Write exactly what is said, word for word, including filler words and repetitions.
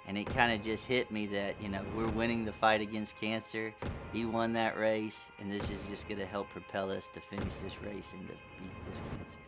And it kind of just hit me that, you know, we're winning the fight against cancer. He won that race, and this is just going to help propel us to finish this race and to beat this cancer.